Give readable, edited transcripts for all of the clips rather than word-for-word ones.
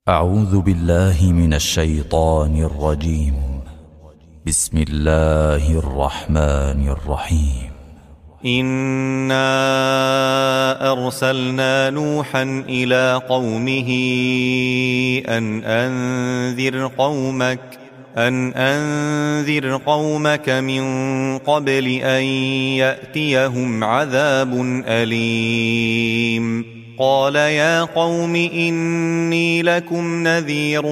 أعوذ بالله من الشيطان الرجيم. بسم الله الرحمن الرحيم. إنا أرسلنا نوحا إلى قومه أن أنذر قومك من قبل أن يأتيهم عذاب أليم. قال يا قوم إني لكم نذير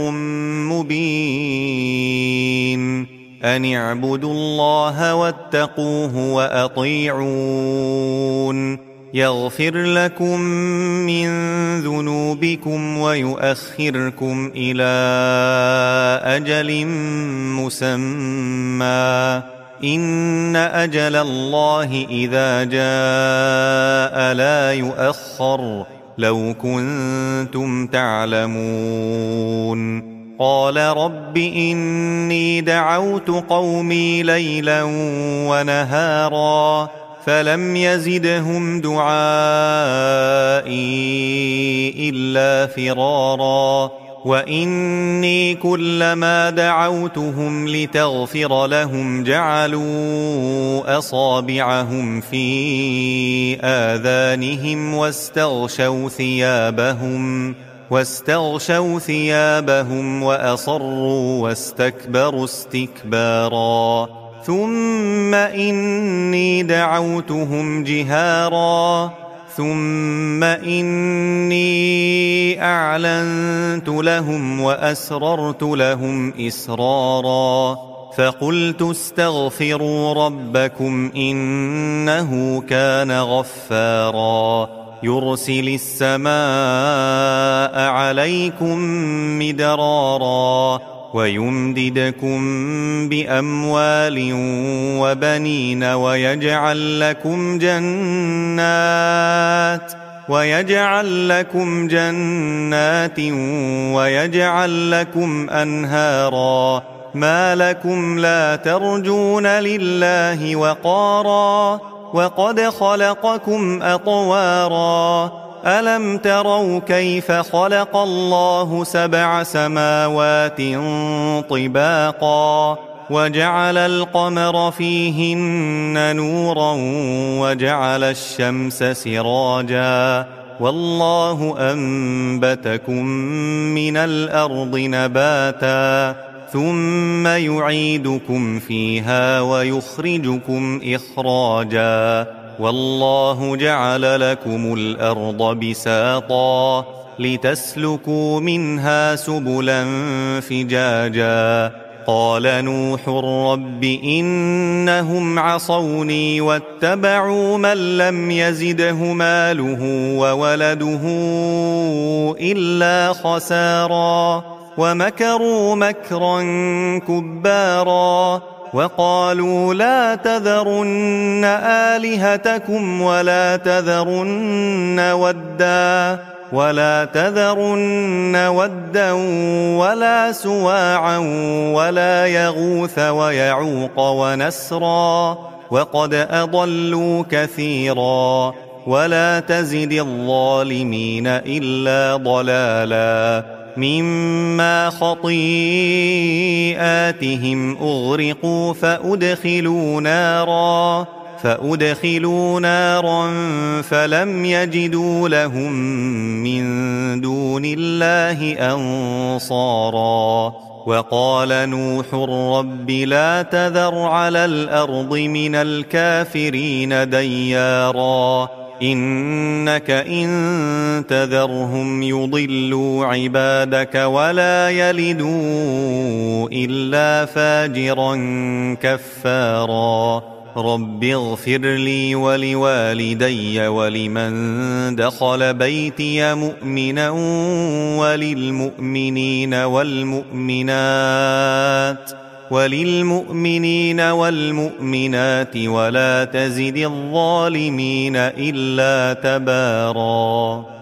مبين أن اعبدوا الله واتقوه وأطيعون يغفر لكم من ذنوبكم ويؤخركم إلى أجل مسمى إن أجل الله إذا جاء لا يؤخر لو كنتم تعلمون. قال رب إني دعوت قومي ليلا ونهارا فلم يزدهم دعائي إلا فرارا وإني كلما دعوتهم لتغفر لهم جعلوا أصابعهم في آذانهم واستغشوا ثيابهم وأصروا واستكبروا استكبارا. ثم إني دعوتهم جهارا ثم إني أعلنت لهم وأسررت لهم إسرارا فقلت استغفروا ربكم إنه كان غفارا يرسل السماء عليكم مدرارا ويمددكم بأموال وبنين ويجعل لكم جنات ويجعل لكم أنهارا ما لكم لا ترجون لله وقارا وقد خلقكم أطوارا ألم تروا كيف خلق الله 7 سماوات طباقا وجعل القمر فيهن نورا وجعل الشمس سراجا والله أنبتكم من الأرض نباتا ثم يعيدكم فيها ويخرجكم إخراجا والله جعل لكم الأرض بساطا لتسلكوا منها سبلا فجاجا. قال نوح رب إنهم عصوني واتبعوا من لم يزده ماله وولده إلا خسارا ومكروا مكرا كبارا وقالوا لا تذرن آلهتكم ولا تذرن ودا ولا سواعا ولا يغوث ويعوق ونسرا وقد أضلوا كثيرا ولا تزد الظالمين إلا ضلالا مما خطيئاتهم أغرقوا فأدخلوا نارا فلم يجدوا لهم من دون الله أنصارا. وقال نوح رب لا تذر على الأرض من الكافرين ديارا إنك إن تذرهم يضلوا عبادك ولا يلدوا إلا فاجرا كفارا. رب اغفر لي ولوالدي ولمن دخل بيتي مؤمنا وللمؤمنين والمؤمنات ولا تزد الظالمين إلا تبارا.